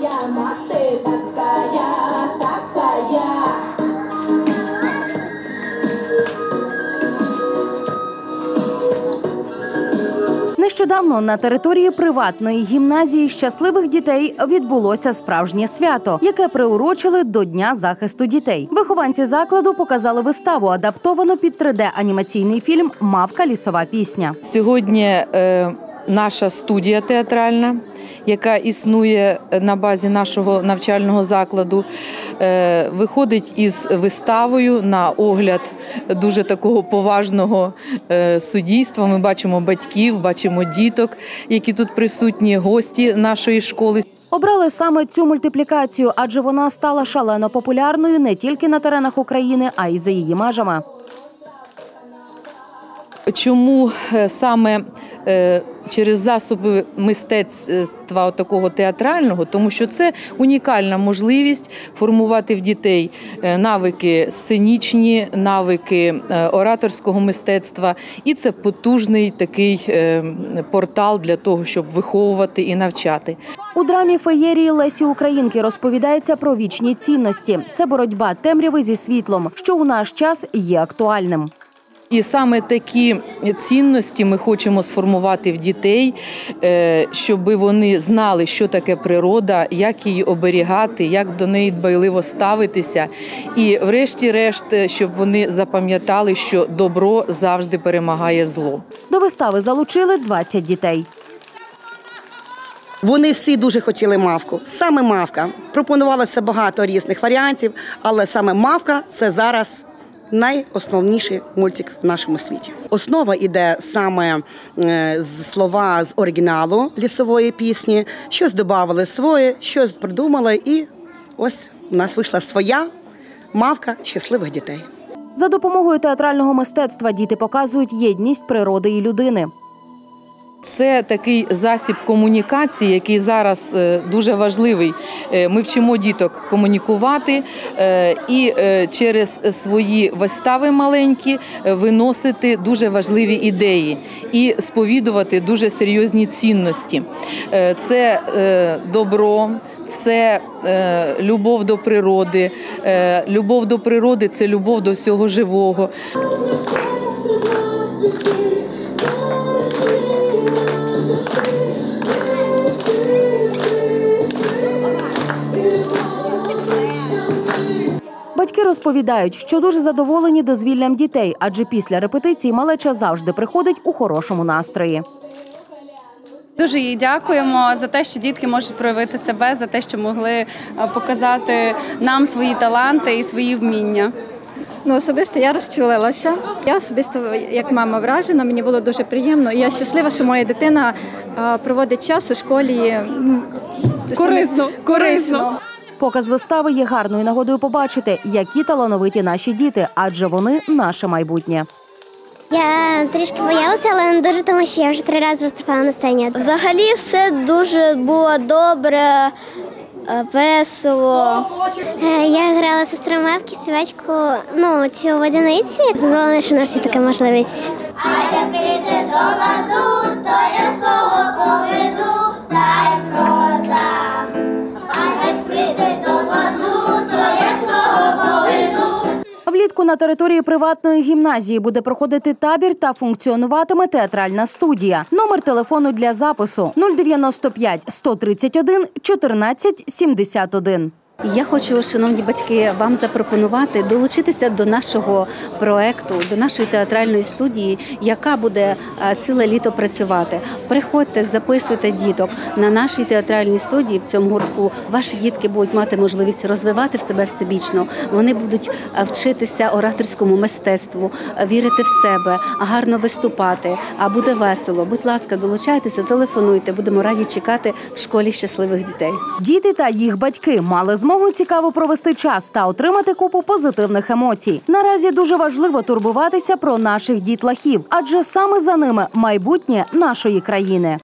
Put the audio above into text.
такая, мати такая, такая. Нещодавно на території приватної гімназії щасливих дітей відбулося справжнє свято, яке приурочили до Дня захисту дітей. Вихованці закладу показали виставу, адаптовану під 3D-анімаційний фільм «Мавка. Лісова пісня». Сьогодні наша студія театральна, яка існує на базі нашого навчального закладу, виходить із виставою на огляд дуже такого поважного суддівства. Ми бачимо батьків, бачимо діток, які тут присутні, гості нашої школи. Обрали саме цю мультиплікацію, адже вона стала шалено популярною не тільки на теренах України, а й за її межами. Чому саме через засоби мистецтва такого театрального? Тому що це унікальна можливість формувати в дітей навики сценічні, навики ораторського мистецтва. І це потужний такий портал для того, щоб виховувати і навчати. У драмі «Феєрії» Лесі Українки розповідається про вічні цінності. Це боротьба темряви зі світлом, що у наш час є актуальним. І саме такі цінності ми хочемо сформувати в дітей, щоб вони знали, що таке природа, як її оберігати, як до неї дбайливо ставитися. І врешті-решт, щоб вони запам'ятали, що добро завжди перемагає зло. До вистави залучили 20 дітей. Вони всі дуже хотіли мавку. Саме мавка. Пропонувалося багато різних варіантів, але саме мавка – це зараз найосновніший мультик в нашому світі. Основа йде саме слова з оригіналу лісової пісні, щось додавали своє, щось придумали, і ось у нас вийшла своя мавка щасливих дітей. За допомогою театрального мистецтва діти показують єдність природи і людини. Це такий засіб комунікації, який зараз дуже важливий. Ми вчимо діток комунікувати і через свої вистави маленькі виносити дуже важливі ідеї і сповідувати дуже серйозні цінності. Це добро, це любов до природи. Любов до природи – це любов до всього живого. Батьки розповідають, що дуже задоволені дозвіллям дітей, адже після репетицій малеча завжди приходить у хорошому настрої. Дуже їй дякуємо за те, що дітки можуть проявити себе, за те, що могли показати нам свої таланти і свої вміння. Особисто я розчулилася. Я особисто, як мама, вражена, мені було дуже приємно. І я щаслива, що моя дитина проводить час у школі корисно. Показ вистави є гарною нагодою побачити, які талановиті наші діти, адже вони – наше майбутнє. Я трішки боялася, але не дуже, тому що я вже 3 рази виступала на сцені. Взагалі все дуже було добре, весело. Я грала сестру Мавки, співачку, цю водяниці. Задоволена, що у нас є така можливість. А як прийде до ладу, то я слово поведу, та й продам. А як прийде до ладу, то я слово поведу. Влітку на території приватної гімназії буде проходити табір та функціонуватиме театральна студія. Номер телефону для запису 095 131 14 71. Я хочу, шановні батьки, вам запропонувати долучитися до нашого проекту, до нашої театральної студії, яка буде ціле літо працювати. Приходьте, записуйте діток. На нашій театральній студії в цьому гуртку ваші дітки будуть мати можливість розвивати в себе всебічно. Вони будуть вчитися ораторському мистецтву, вірити в себе, гарно виступати, а буде весело. Будь ласка, долучайтеся, телефонуйте, будемо раді чекати в школі щасливих дітей. Діти та їх батьки мали змогу цікаво провести час та отримати купу позитивних емоцій. Наразі дуже важливо турбуватися про наших дітлахів, адже саме за ними майбутнє нашої країни.